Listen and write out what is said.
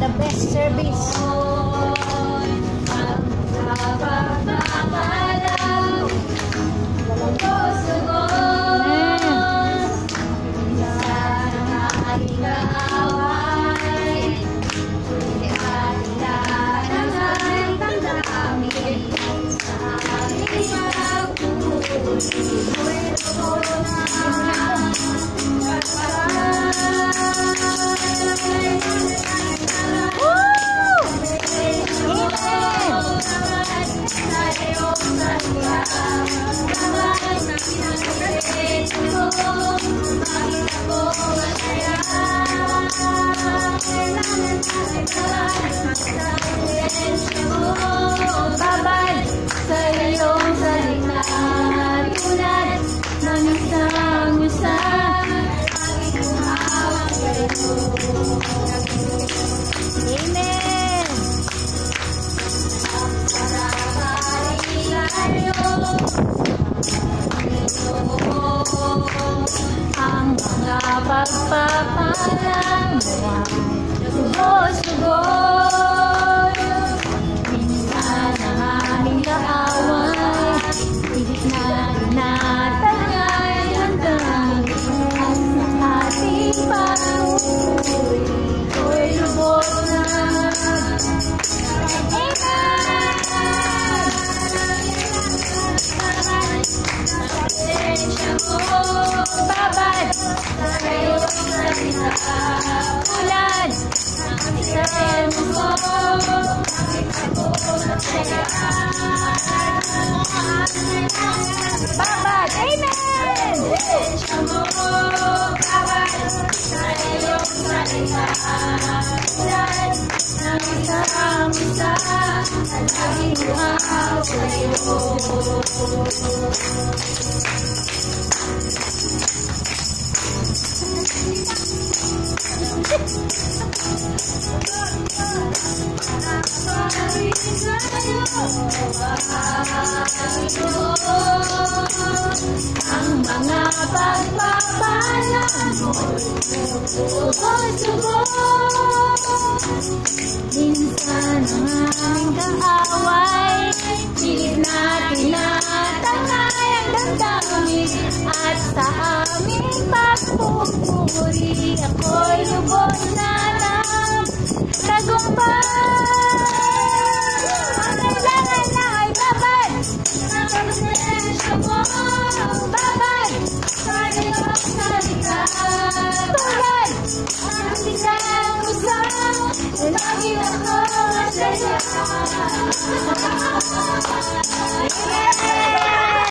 the best service. Babay sa iyong salita, tulad ng isang musa, aking humawak sa'yo. Amen! Ang mga pagpapalang mo ay lubos-lubos. Minsan ang aming kaaway, pilit na tinatangay hanggang ang ating pag-uwi ko'y lubos na. Babad sa iyong salita, Tulad ng isang muso, babad! Amen! babay sa iyong salita, tulad ng isang musa, aking humawak sa'yo. Ang mga pagpapalang mo'y lubos-lubos. Minsan ang aming kaaway, pilit na tinatangay ang damdamin, at sa aming pagpupuri ako'y lubos na ng tagumpay. Ang kailangan na ay babad ng presensya mo, babad sa iyong salita, tulad ang isang musa, lagi ako masaya.